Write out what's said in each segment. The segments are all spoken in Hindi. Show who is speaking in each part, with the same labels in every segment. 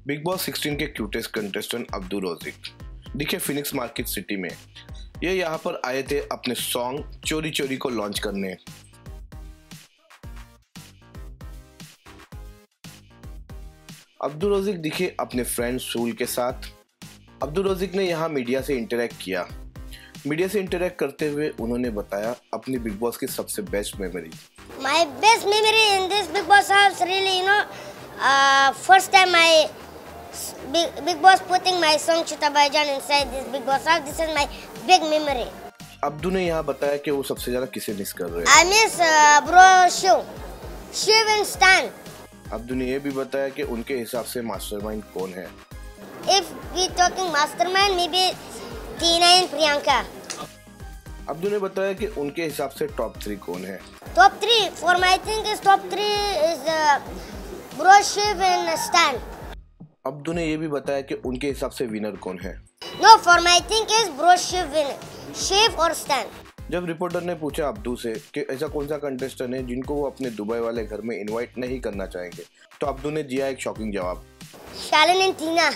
Speaker 1: बिग बॉस 16 के क्यूटेस्ट कंटेस्टेंट अब्दुल रोजिक दिखे फिनिक्स मार्केट सिटी में। ये यहाँ पर आए थे अपने सॉन्ग चोरी चोरी को लॉन्च करने। अब्दुल रोजिक दिखे अपने फ्रेंड सूल के साथ। अब्दुल रोजिक ने यहाँ मीडिया से इंटरेक्ट किया। मीडिया से इंटरेक्ट करते हुए उन्होंने बताया अपनी बिग बॉस की सबसे best memory.
Speaker 2: My best memory in this Big Boss house really, first time Big Boss putting my song Chuta Baijan inside this Big Boss house. This is my big memory.
Speaker 1: Abdu ने यहाँ बताया कि वो सबसे ज्यादा किसे मिस कर रहे हैं।
Speaker 2: I miss bro Shiv and Stan.
Speaker 1: Abdu ने ये भी बताया कि उनके हिसाब से मास्टरमाइंड कौन है।
Speaker 2: If we talking mastermind, maybe Tina and Priyanka.
Speaker 1: Abdu ने बताया कि उनके हिसाब से टॉप 3 कौन है।
Speaker 2: Top 3 for my thing is top 3 is bro Shiv and Stan.
Speaker 1: Abdu ने ये भी बताया कि उनके हिसाब से विनर कौन है।
Speaker 2: No, for my thing is bro Shiv or Stan.
Speaker 1: जब रिपोर्टर ने पूछा अब्दू से कि ऐसा कौन सा कंटेस्टेंट है जिनको वो अपने दुबई वाले घर में इनवाइट नहीं करना चाहेंगे, तो अब्दू ने दिया एक शॉकिंग जवाब।
Speaker 2: Shalin and Tina.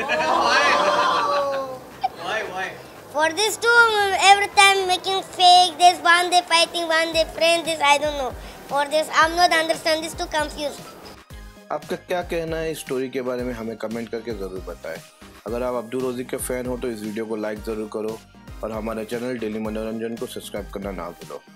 Speaker 3: Why?
Speaker 2: For this two, every time making fake, this one they fighting, one they friend, this I don't know. For this, I'm not understand this too confused.
Speaker 1: आपका क्या कहना है इस स्टोरी के बारे में हमें कमेंट करके ज़रूर बताएं। अगर आप अब्दुल रोजिक के फ़ैन हो तो इस वीडियो को लाइक ज़रूर करो और हमारे चैनल डेली मनोरंजन को सब्सक्राइब करना ना भूलो।